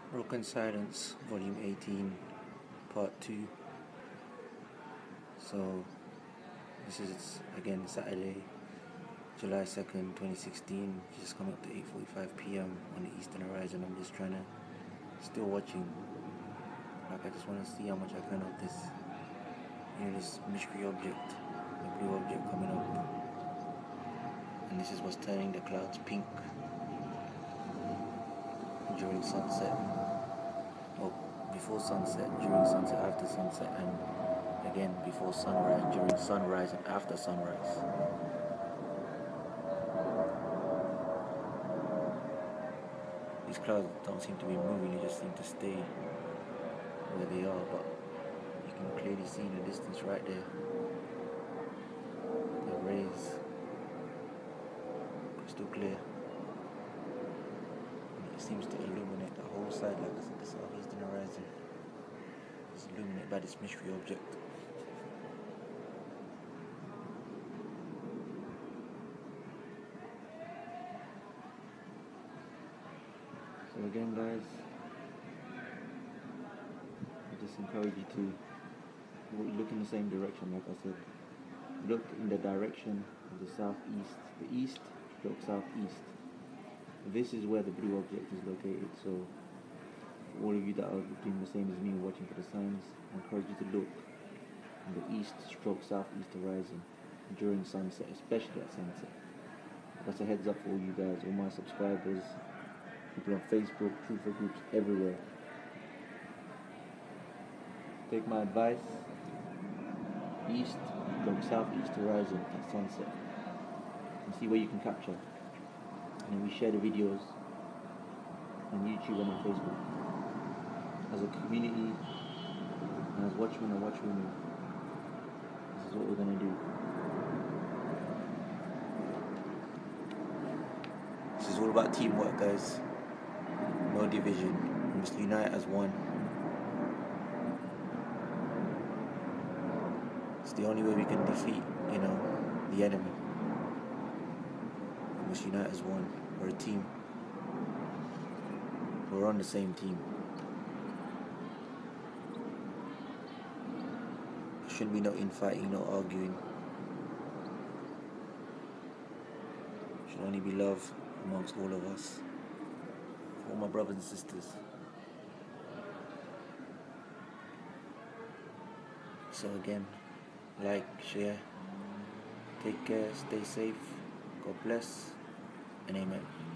Broken Silence, Volume 18, Part 2. So, this is again Saturday, July 2nd, 2016. Just coming up to 8:45 p.m. on the Eastern Horizon. I'm just trying to, still watching. Like, I just want to see how much I can of this, this mystery object, the blue object coming up. And this is what's turning the clouds pink during sunset. Or before sunset, during sunset, after sunset, and again before sunrise, during sunrise, and after sunrise. These clouds don't seem to be moving, they just seem to stay where they are, but you can clearly see in the distance right there the rays, crystal clear. And it seems to illuminate the whole side, like I said, the southeastern horizon. It's illuminated by this mystery object. So again, guys, I just encourage you to look in the same direction. Like I said, look in the direction of the southeast, the east, look southeast. This is where the blue object is located. So for all of you that are doing the same as me, watching for the signs, I encourage you to look in the east stroke southeast horizon during sunset, especially at sunset. That's a heads up for all you guys, all my subscribers, people on Facebook, truther groups, everywhere. Take my advice, east stroke southeast horizon at sunset, and see what you can capture. And then we share the videos on YouTube and on Facebook. As a community, and as watchmen and watchwomen, this is what we're going to do. This is all about teamwork, guys. No division. We must unite as one. It's the only way we can defeat, the enemy. We must unite as one. We're a team. We're on the same team. There shouldn't be no infighting, no arguing. There should only be love amongst all of us. For all my brothers and sisters. So again, like, share, take care, stay safe, God bless, and amen.